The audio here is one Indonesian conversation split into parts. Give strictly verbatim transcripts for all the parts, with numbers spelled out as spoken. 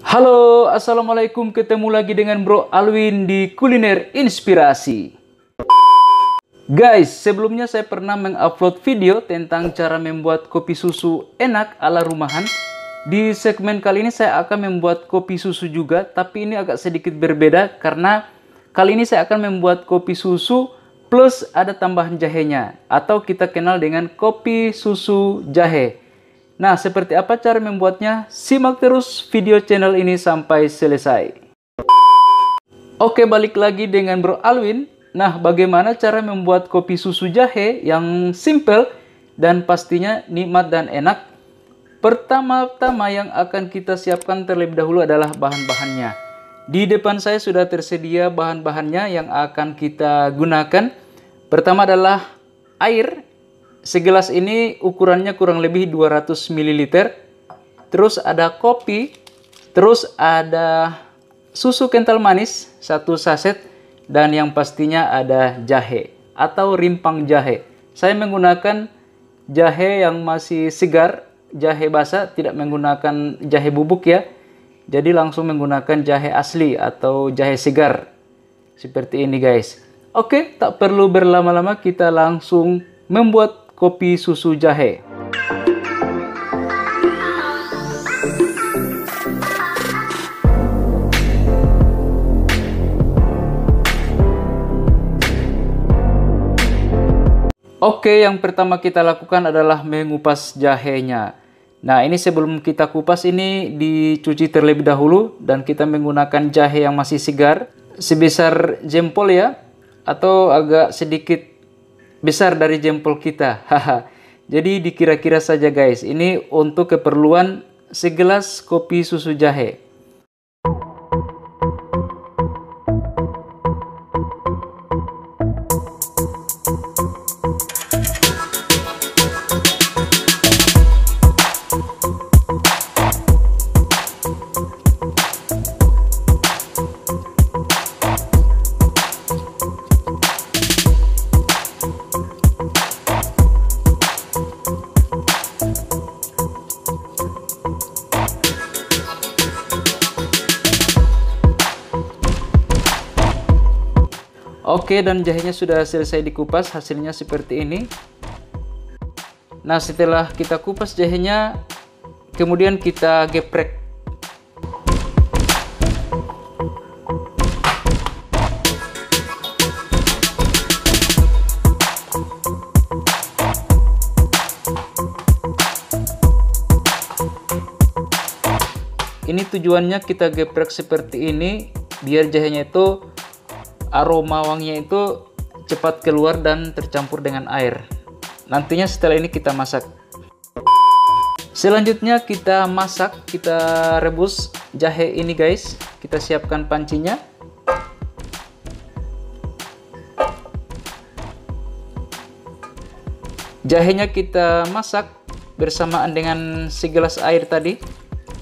Halo, assalamualaikum. Ketemu lagi dengan Bro Alwin di Kuliner Inspirasi. Guys, sebelumnya saya pernah mengupload video tentang cara membuat kopi susu enak ala rumahan. Di segmen kali ini saya akan membuat kopi susu juga, tapi ini agak sedikit berbeda karena kali ini saya akan membuat kopi susu plus ada tambahan jahenya, atau kita kenal dengan kopi susu jahe. Nah, seperti apa cara membuatnya? Simak terus video channel ini sampai selesai. Oke, balik lagi dengan Bro Alwin. Nah, bagaimana cara membuat kopi susu jahe yang simple dan pastinya nikmat dan enak? Pertama-tama yang akan kita siapkan terlebih dahulu adalah bahan-bahannya. Di depan saya sudah tersedia bahan-bahannya yang akan kita gunakan. Pertama adalah air. Segelas ini ukurannya kurang lebih dua ratus mililiter. Terus ada kopi. Terus ada susu kental manis satu saset. Dan yang pastinya ada jahe atau rimpang jahe. Saya menggunakan jahe yang masih segar, jahe basah, tidak menggunakan jahe bubuk ya. Jadi langsung menggunakan jahe asli atau jahe segar. Seperti ini guys. Oke, tak perlu berlama-lama, kita langsung membuat kopi susu jahe. Oke, yang pertama kita lakukan adalah mengupas jahenya. Nah, ini sebelum kita kupas ini dicuci terlebih dahulu dan kita menggunakan jahe yang masih segar sebesar jempol ya, atau agak sedikit besar dari jempol kita. Haha. Jadi dikira-kira saja guys. Ini untuk keperluan segelas kopi susu jahe. Oke, dan jahenya sudah selesai dikupas, hasilnya seperti ini. Nah, setelah kita kupas jahenya, kemudian kita geprek. Ini tujuannya kita geprek seperti ini, biar jahenya itu aroma wanginya itu cepat keluar dan tercampur dengan air. Nantinya setelah ini kita masak. Selanjutnya kita masak, kita rebus jahe ini guys. Kita siapkan pancinya. Jahenya kita masak bersamaan dengan segelas air tadi.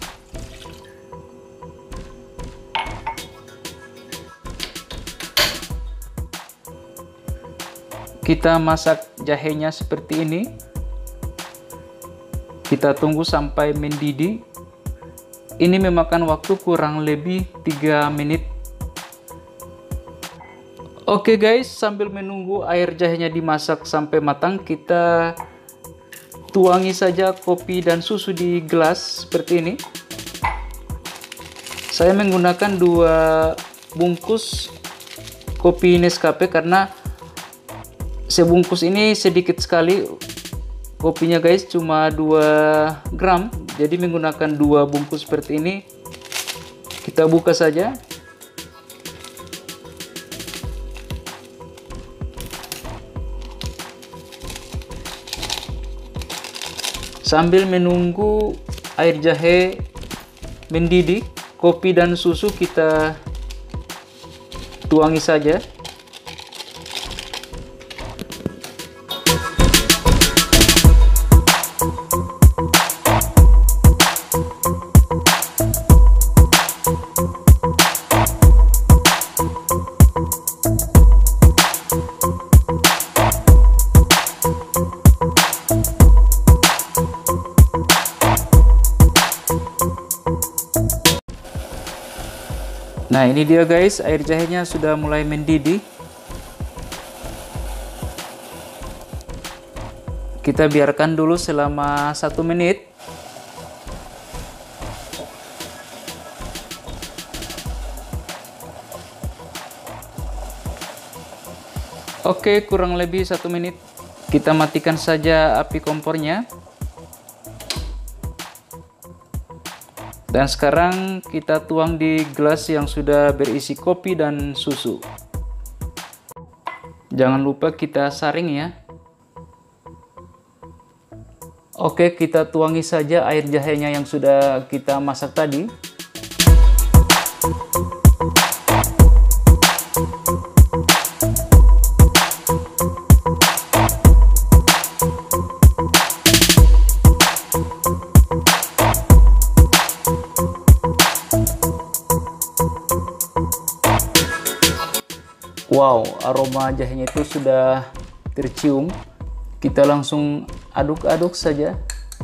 Kita masak jahenya seperti ini. Kita tunggu sampai mendidih. Ini memakan waktu kurang lebih tiga menit. Oke guys, sambil menunggu air jahenya dimasak sampai matang, kita tuangi saja kopi dan susu di gelas seperti ini. Saya menggunakan dua bungkus kopi Nescafe karena sebungkus ini sedikit sekali kopinya guys, cuma dua gram. Jadi menggunakan dua bungkus seperti ini. Kita buka saja. Sambil menunggu air jahe mendidih, kopi dan susu kita tuangi saja. Nah, ini dia guys, air jahenya sudah mulai mendidih. Kita biarkan dulu selama satu menit. Oke, kurang lebih satu menit. Kita matikan saja api kompornya. Dan sekarang kita tuang di gelas yang sudah berisi kopi dan susu. Jangan lupa kita saring ya. Oke, kita tuangi saja air jahenya yang sudah kita masak tadi. Wow, aroma jahenya itu sudah tercium. Kita langsung aduk-aduk saja.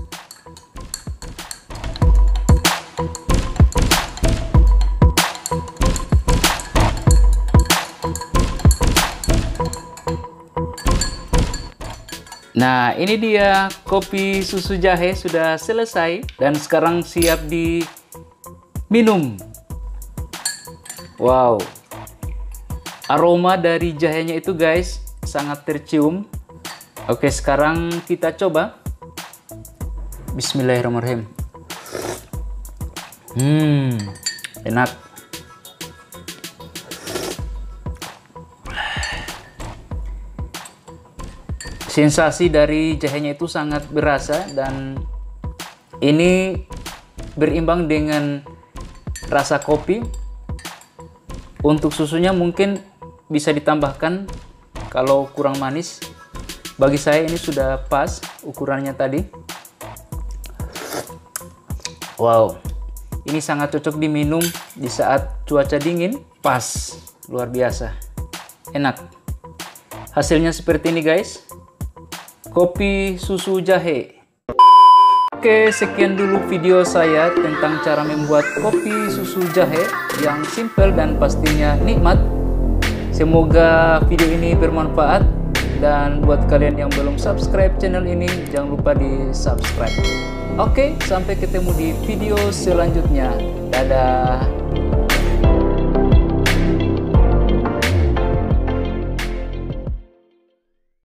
Nah, ini dia kopi susu jahe sudah selesai dan sekarang siap diminum. Wow. Aroma dari jahenya itu guys sangat tercium. Oke, sekarang kita coba. Bismillahirrahmanirrahim. Hmm, enak. Sensasi dari jahenya itu sangat berasa dan ini berimbang dengan rasa kopi. Untuk susunya mungkin bisa ditambahkan kalau kurang manis. Bagi saya ini sudah pas ukurannya tadi. Wow, ini sangat cocok diminum di saat cuaca dingin. Pas, luar biasa, enak. Hasilnya seperti ini guys, kopi susu jahe. Oke, sekian dulu video saya tentang cara membuat kopi susu jahe yang simple dan pastinya nikmat. Semoga video ini bermanfaat, dan buat kalian yang belum subscribe channel ini, jangan lupa di subscribe. Oke, sampai ketemu di video selanjutnya. Dadah.